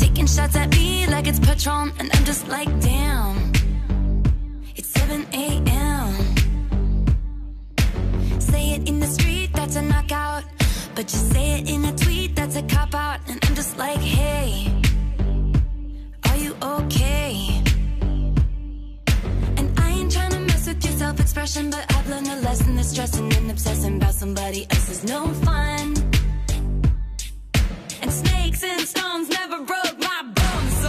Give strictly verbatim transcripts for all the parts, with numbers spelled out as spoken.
taking shots at me like it's Patron, and I'm just like, damn, it's seven a m Say it in the street, that's a knockout, but you say it in a tweet, that's a cop-out. And I'm just like, hey, are you okay? And I ain't tryna mess with your self-expression, but I've learned a lesson that stressing and obsessing about somebody else is no fun. And snakes and stones never broke my bones, so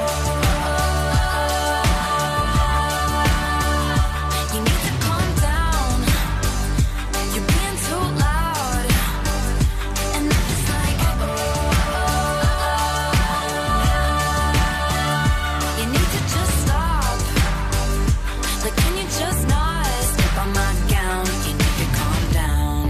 you need to calm down. You're being too loud. And I'm just like, you need to just stop. Like, can you just not step on my gown? You need to calm down.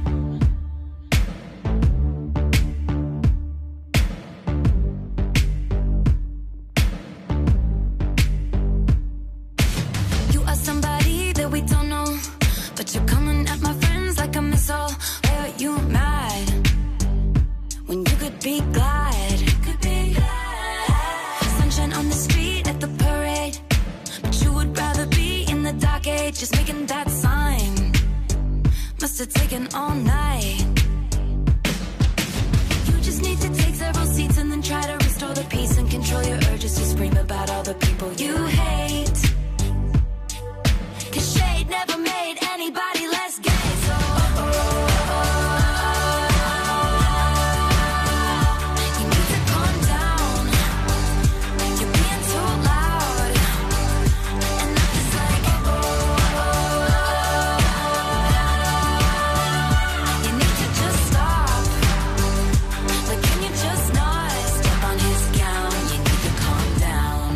You are somebody that we don't know, but you're coming at my friends like a missile. Why are you mad when you could be glad? Could be glad. Sunshine on the street at the parade, but you would rather be in the dark age, just making that sign. Must have taken all night. You just need to take several seats and then try to restore the peace and control your urges to scream about all the people you hate. Cause shade never made anybody less gay, so you need to calm down. You're being too loud. And I'm just like, you need to just stop. Like, can you just not step on his gown? You need to calm down.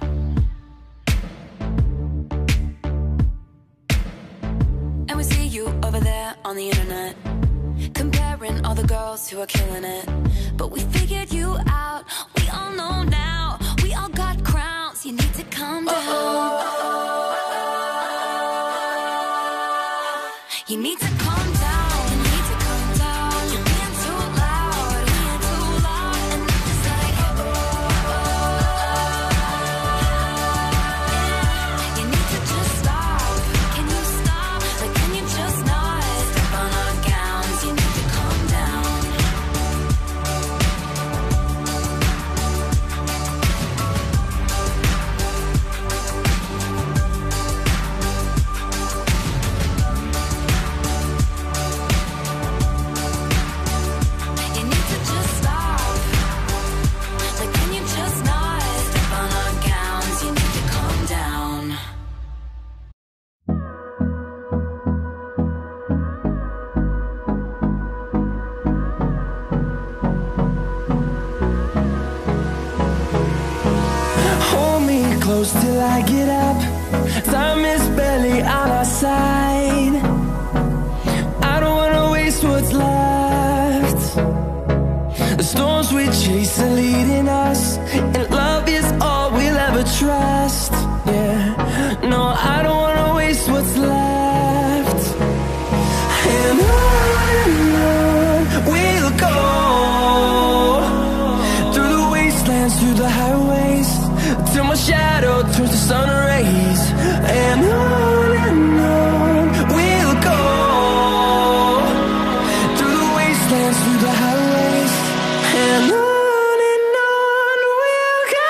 And we see you over there on the internet, comparing all the girls who are killing it. But we figured you out, we all know now. We all got crowns, you need to calm down. You need to calm down, you need to calm down. You're being too loud, being too loud. And I'm just like, you need to just stop. Can you stop? Like, can you just not step on our gowns? You need to calm down. You need to just stop. Like, can you just not step on our gowns? You need to calm down. Hold me close till I get up. Time is barely on our side. I don't wanna waste what's left. The storms we chase are leading us, and love is all we'll ever trust. Yeah, no, I don't wanna waste what's left. And on and on we'll go, through the wastelands, through the highways, till my shadow turns to sun rays. And on and on we'll go, through the wastelands, through the highways. And on and on we'll go.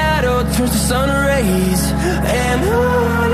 shadow turns to sun rays. And on